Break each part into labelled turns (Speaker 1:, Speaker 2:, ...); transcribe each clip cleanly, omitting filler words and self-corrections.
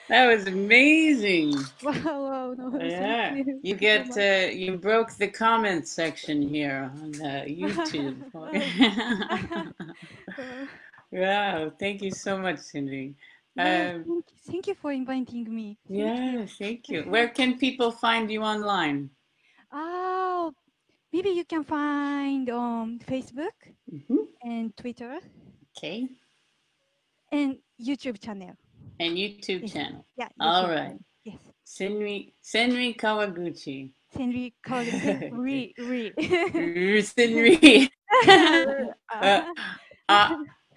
Speaker 1: That was amazing.
Speaker 2: Wow, wow, no, thank
Speaker 1: Yeah,
Speaker 2: you
Speaker 1: you
Speaker 2: so
Speaker 1: get
Speaker 2: much.
Speaker 1: you broke the comment section here on YouTube.
Speaker 2: Wow. Wow.
Speaker 1: Wow, thank you so much, Cindy.
Speaker 2: Yeah,
Speaker 1: Um,
Speaker 2: thank you for inviting me. Thank you.
Speaker 1: yeah, thank you. Where can people find you online?
Speaker 2: Oh, maybe you can find on Facebook
Speaker 1: Hmm.
Speaker 2: and Twitter
Speaker 1: Okay,
Speaker 2: and YouTube channel.
Speaker 1: and YouTube
Speaker 2: Yes.
Speaker 1: channel.
Speaker 2: Yeah,
Speaker 1: All
Speaker 2: YouTube
Speaker 1: right,
Speaker 2: channel. Yes.
Speaker 1: Senri Kawaguchi.
Speaker 2: Senri Kawaguchi. Re.
Speaker 1: Senri.
Speaker 2: Ah,
Speaker 1: uh,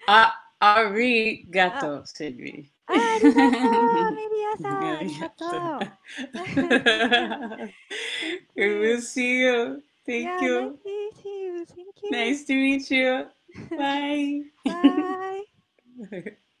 Speaker 2: ah,
Speaker 1: arigato, Senri.
Speaker 2: ありがとう、メリアさん、ありがと
Speaker 1: Arigato.
Speaker 2: う。Thank you.
Speaker 1: We'll see you. Thank
Speaker 2: Yeah, nice
Speaker 1: you.
Speaker 2: to see you. Thank you.
Speaker 1: Nice to meet you. Bye.
Speaker 2: Bye.